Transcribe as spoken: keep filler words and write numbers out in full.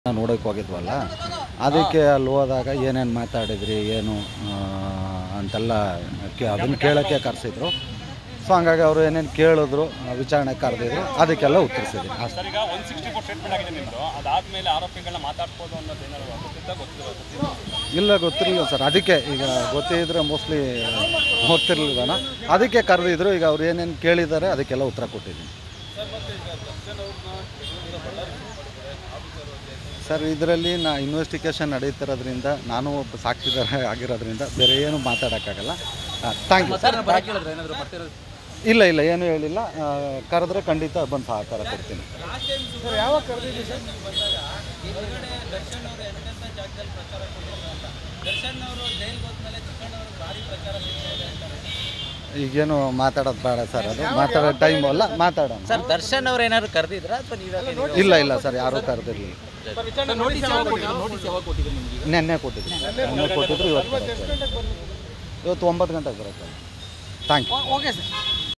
ನೋಡೋಕೆ ಹೋಗಿದ್ವಲ್ಲ, ಅದಕ್ಕೆ ಅಲ್ಲಿ ಹೋದಾಗ ಏನೇನು ಮಾತಾಡಿದ್ರಿ ಏನು ಅಂತೆಲ್ಲ ಅದನ್ನು ಕೇಳೋಕ್ಕೆ ಕರೆಸಿದ್ರು. ಸೊ ಹಂಗಾಗಿ ಅವರು ಏನೇನು ಕೇಳಿದ್ರು, ವಿಚಾರಣೆ ಕರೆದಿದ್ರು, ಅದಕ್ಕೆಲ್ಲ ಉತ್ತರಿಸಿದ್ದೀನಿ ಅಷ್ಟೇ. ಇಲ್ಲ, ಗೊತ್ತಿರಲಿಲ್ಲ ಸರ್. ಅದಕ್ಕೆ ಈಗ ಗೊತ್ತಿದ್ರೆ ಮೋಸ್ಟ್ಲಿ ಗೊತ್ತಿರಲಿಲ್ಲ, ಅದಕ್ಕೆ ಕರೆದಿದ್ರು. ಈಗ ಅವ್ರು ಏನೇನು ಕೇಳಿದ್ದಾರೆ ಅದಕ್ಕೆಲ್ಲ ಉತ್ತರ ಕೊಟ್ಟಿದ್ದೀನಿ ಸರ್. ಇದರಲ್ಲಿ ನಾ ಇನ್ವೆಸ್ಟಿಗೇಷನ್ ನಡೀತಿರೋದ್ರಿಂದ, ನಾನು ಒಬ್ಬ ಸಾಕ್ಷಿದಾರ ಆಗಿರೋದ್ರಿಂದ ಬೇರೆ ಏನು ಮಾತಾಡೋಕ್ಕಾಗಲ್ಲ. Thank you sir. ಇಲ್ಲ ಇಲ್ಲ ಏನೂ ಹೇಳಿಲ್ಲ. ಕರೆದ್ರೆ ಖಂಡಿತ ಬಂದು ಸಹಕಾರ ಕೊಡ್ತೀನಿ. ಈಗೇನು ಮಾತಾಡೋದು ಬೇಡ ಸರ್, ಅದು ಮಾತಾಡೋ ಟೈಮ್ ಅಲ್ಲ, ಮಾತಾಡೋಣ ಸರ್. ದರ್ಶನ್ ಅವ್ರು ಏನಾದ್ರು ಕರೆದಿದ್ರಾ ಅಥವಾ ನೀವೇ? ಇಲ್ಲ ಇಲ್ಲ ಸರ್, ಯಾರೂ ಕರೆದಿರಲಿಲ್ಲ. ನೆನ್ನೆ ಕೊಟ್ಟಿದ್ವಿ ನೆನ್ನೆ ಕೊಟ್ಟಿದ್ರು ಇವತ್ತು ಇವತ್ತು ಒಂಬತ್ತು ಗಂಟೆಗೆ ಬರುತ್ತೆ. Thank you. Okay sir.